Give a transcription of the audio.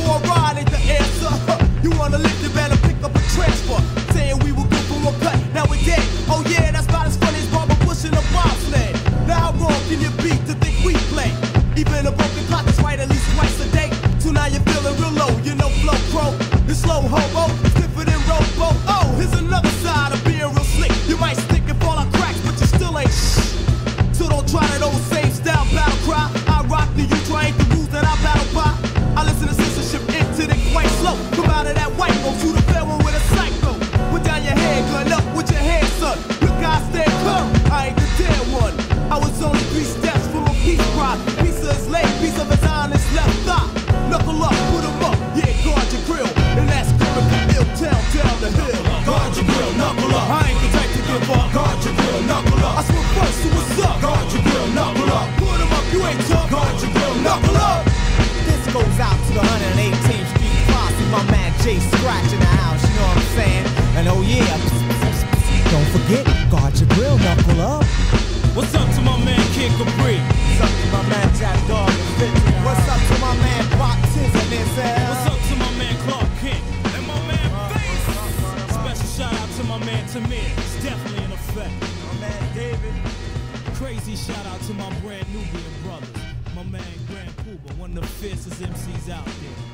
for a ride ain't the answer. You wanna lift, you better pick up a transfer. Saying we were good for a cut, now we're dead. Oh yeah, that's about as funny as Barbara Bush in a bobsled. Now how wrong can you be to think we play? Even a broken clock is right at least twice a day. So now you're feeling real low, you know flow pro. The slow hobo, stiffer than robo. Oh, here's another side of being real slick. You might stick and fall on cracks, but you still ain't shh. So don't try that old same style battle cry. I rock the you try ain't the rules that I battle by. I listen to censorship into the quite slow. Come out of that white go shoot a fair one with a psycho. Put down your hand, gun up with your hands, son. Look, I stand firm, I ain't the dead one. I was only 3 steps from a peace prize. Piece of his leg, piece of his eye on his left thigh. Knuckle up, put him up, yeah, guard your grill. And that's coming from ill town down the hill. Guard your grill, knuckle up. I ain't the type to give up. Guard your grill, knuckle up. I swear first, so what's up? Guard your grill, knuckle up. Put him up, you ain't tough. Guard your grill, knuckle up. This goes out to the 118th Street posse. My man Jay Scratch in the house, you know what I'm saying? And oh yeah, don't forget, guard your grill, knuckle up. What's up to my man Kid Capri? What's up to my man Jack Dog and 50? What's up to my man Pop Tiz and this What's up to my man Clark Kent? And my man Face! Special shout out to my man Tamir. It's definitely in effect. My man David. Crazy shout out to my brand Nubian brothers. My man Grand Pooba, one of the fiercest MCs out there.